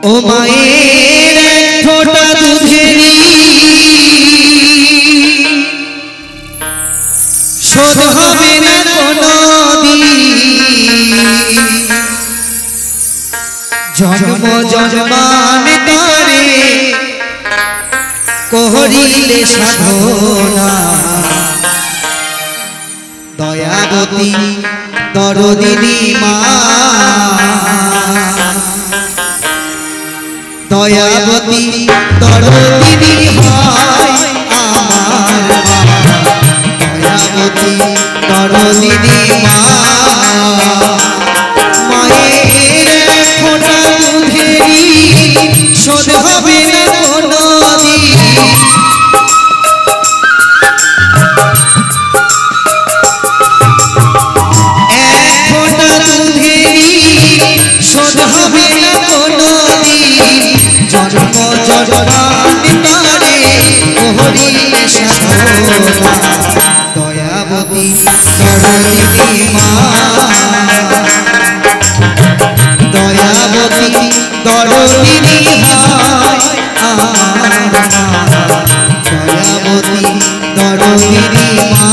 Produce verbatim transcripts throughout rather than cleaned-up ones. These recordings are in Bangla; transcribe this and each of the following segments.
ও মায়ের এক ফোঁটা দুধেরই শোধ হবে না কোনোদিন। জন্ম জন্মান্তরে করিলে সাধনা দয়াবতী দরদিনী মা, দয়াবতী দরদিনী হয় আমার মা, দয়াবতী দরদিনী মা। মায়ের এক ফোঁটা দুধেরই শোধ হবে না কোনোদিন। এক ফোঁটা দুধেরই শোধ হবে না কোনোদিন। জন্ম জন্মান্তরে করিলে সাধনা দয়াবতী দরদিনী মা, দয়াবতী দরদিনী হয় আমার মা, দয়াবতী দরদিনী মা।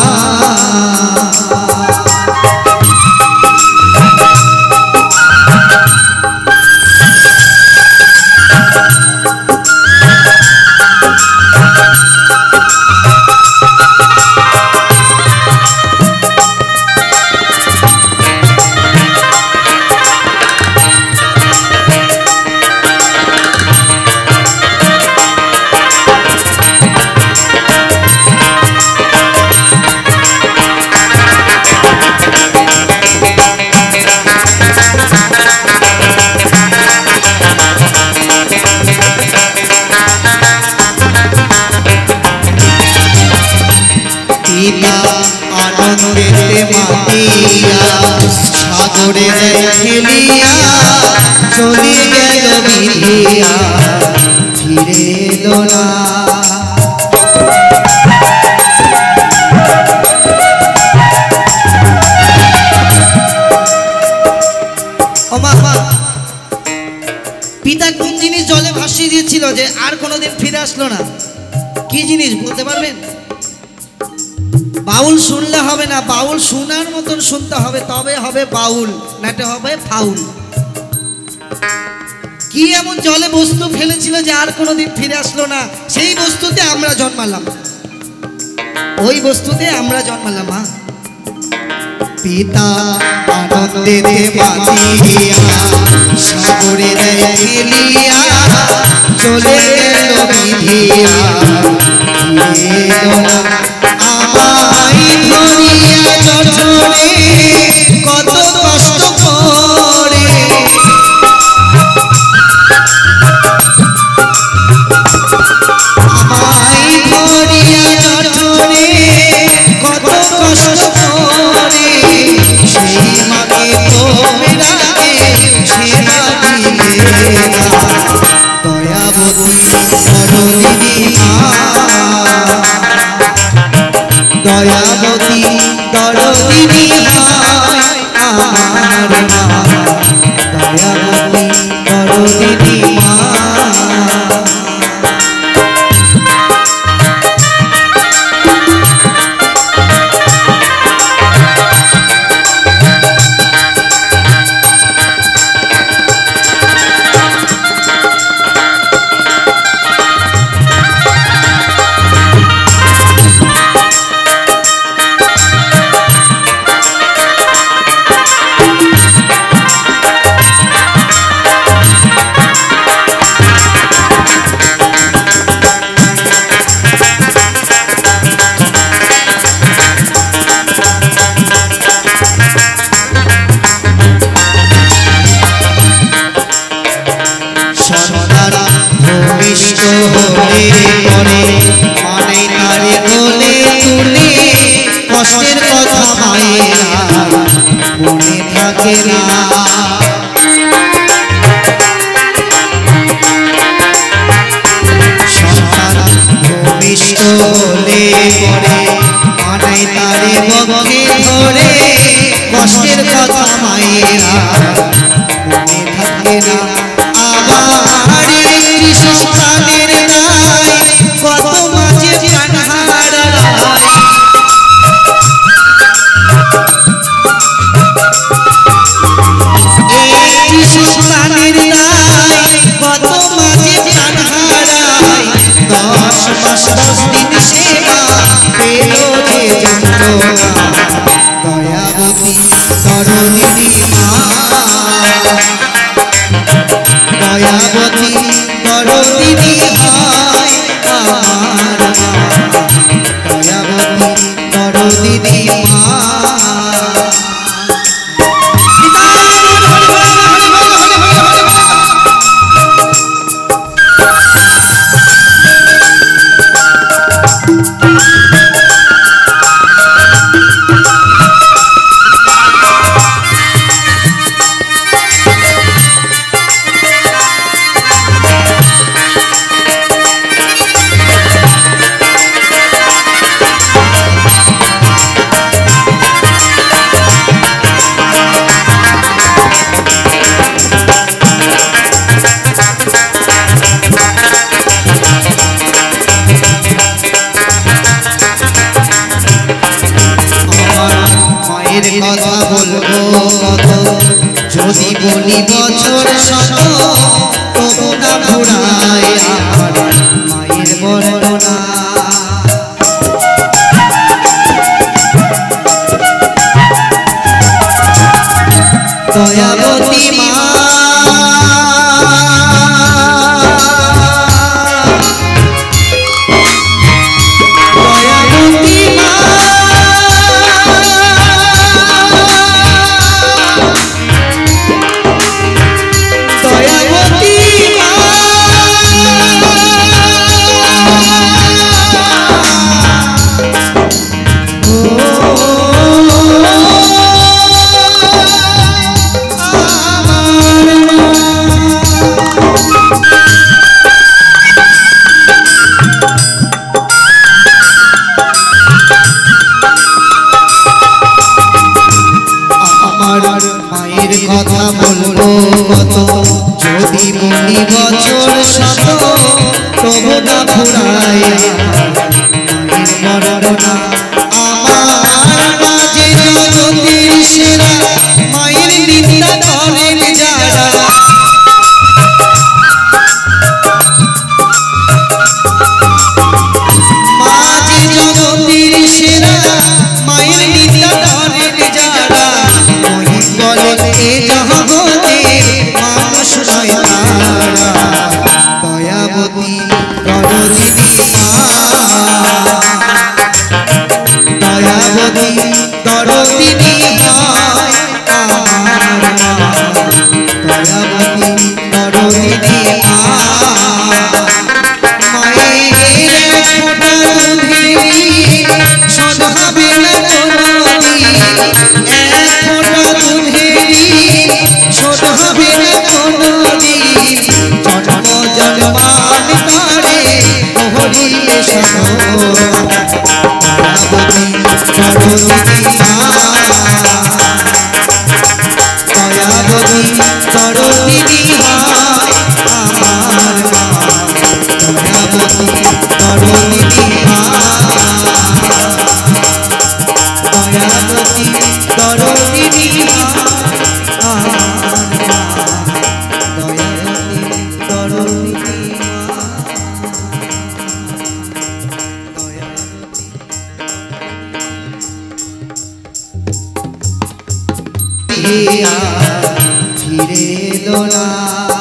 আনন্দেতে মাতিয়া সাগরে খেলিয়া চলে গেল বিধিয়া ফিরে এলো না। পিতা কোন জিনিস জলে ভাসিয়ে দিয়েছিল যে আর কোনোদিন ফিরে আসলো না? কি জিনিস বলতে পারবেন? বাউল শুনলে হবে না, বাউল শোনার মতন শুনতে হবে, তবে হবে বাউল, নাটা হবে ফাউল। কি এমন জলে বস্তু ফেলেছিল যে আর কোনোদিন ফিরে আসলো না? সেই বস্তুতে আমরা জন্মালাম, ওই বস্তুতে আমরা জন্মালাম। মা পিতা আনন্দেতে মাতিয়া সাগরে খেলিয়া চলে গেল বিধিয়া ফিরে এলো না। আমায় ধরিয়া জঠরে কত কষ্ট করে, আমায় ধরিয়া জঠরে কত কষ্ট করে, সেই মাকে তোমরা সেবা দিলে না। দয়াবতী দরদিনী মা, দয়াবতী দরদিনী হয় আমার মা, দয়াবতী দরদিনী মা। ভূমিষ্ঠ হলে পরে মানে তারে কোলে তুলে কষ্টের কথা মায়েরা মনে থাকে না। সন্তান ভূমিষ্ঠ হলে পরে মানে তারে বক্ষে ধরে কষ্টের কথা মায়েরা মনে থাকে না। আবার যিশু প্রাণের দায় কত মাঝে প্রাণ হারায় এই যিশু প্রাণের দায় কত মাঝে প্রাণ হারায় দশ মাস দশ দিন সেবা পেল যে যন্ত্রণা দয়াবতী তরুণী মা দয়াবতী তরুণী হয় আমার মা দয়াবতী তরুণী মা কথা বলবো কত যদি বলি বছর শত তবু না ফুরায় আমার মায়ের বর্ণনা দয়াবতী মা মায়ের কথা বলবো কত যদি বলি বছর শত তবু না ফুরায় মায়ের বর্ণনা আমার মাঝে জগতের সেরা মায়ের নিন্দা করেন যারা মাঝে জগতের সেরা মায়ের নিন্দা করেন যারা এ জগতে মানুষ নয় তারা দয়াবতী তরুণী মা দয়াবতী তরুণী হয় আমার মা দয়াবতী তরুণী মা মায়ের এক ফোঁটা দুধেরই শোধ হবে না কোনোদিন এক ফোঁটা দুধেরই শোধ হবে না কোনোদিন জন্ম জন্মান্তরে হরিয়ে শোনো দয়াবতী তরুণী মা দয়াবতী তরুণী হয় আমার মা দয়াবতী তরুণী মা দয়াবতী তরুণী মা আমার মা দয়াবতী তরুণী মা দয়াবতী ফিরে এলো না।